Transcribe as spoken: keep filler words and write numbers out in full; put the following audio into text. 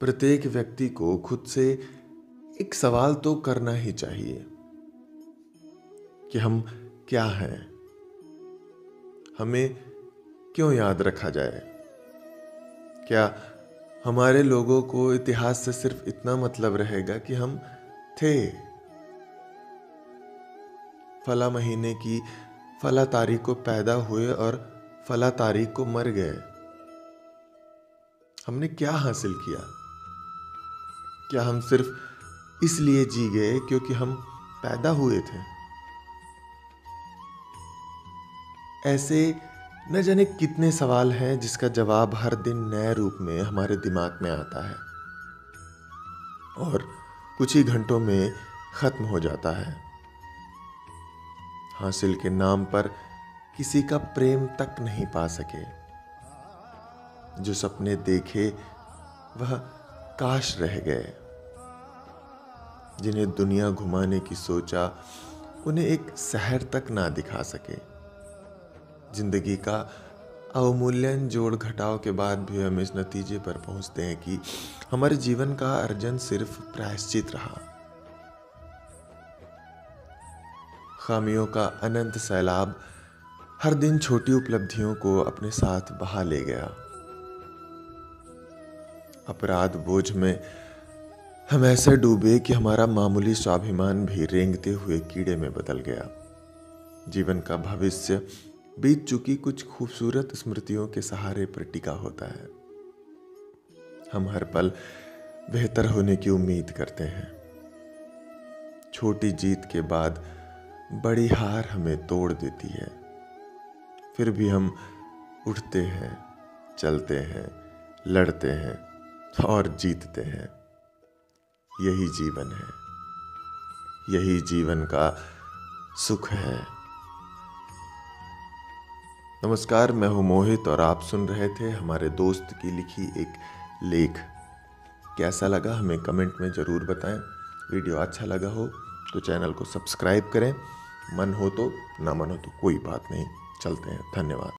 प्रत्येक व्यक्ति को खुद से एक सवाल तो करना ही चाहिए कि हम क्या हैं, हमें क्यों याद रखा जाए। क्या हमारे लोगों को इतिहास से सिर्फ इतना मतलब रहेगा कि हम थे, फला महीने की फला तारीख को पैदा हुए और फला तारीख को मर गए। हमने क्या हासिल किया? क्या हम सिर्फ इसलिए जी गए क्योंकि हम पैदा हुए थे? ऐसे न जाने कितने सवाल हैं जिसका जवाब हर दिन नए रूप में हमारे दिमाग में आता है और कुछ ही घंटों में खत्म हो जाता है। हासिल के नाम पर किसी का प्रेम तक नहीं पा सके। जो सपने देखे वह काश रह गए। जिन्हें दुनिया घुमाने की सोचा उन्हें एक शहर तक ना दिखा सके। जिंदगी का अवमूल्यन जोड़ घटाव के बाद भी हम इस नतीजे पर पहुंचते हैं कि हमारे जीवन का अर्जन सिर्फ प्रायश्चित रहा। खामियों का अनंत सैलाब हर दिन छोटी उपलब्धियों को अपने साथ बहा ले गया। अपराध बोझ में हम ऐसे डूबे कि हमारा मामूली स्वाभिमान भी रेंगते हुए कीड़े में बदल गया। जीवन का भविष्य बीत चुकी कुछ खूबसूरत स्मृतियों के सहारे पर टिका होता है। हम हर पल बेहतर होने की उम्मीद करते हैं। छोटी जीत के बाद बड़ी हार हमें तोड़ देती है। फिर भी हम उठते हैं, चलते हैं, लड़ते हैं और जीतते हैं। यही जीवन है, यही जीवन का सुख है। नमस्कार, मैं हूं मोहित और आप सुन रहे थे हमारे दोस्त की लिखी एक लेख। कैसा लगा हमें कमेंट में ज़रूर बताएं। वीडियो अच्छा लगा हो तो चैनल को सब्सक्राइब करें। मन हो तो, ना मन हो तो कोई बात नहीं, चलते हैं। धन्यवाद।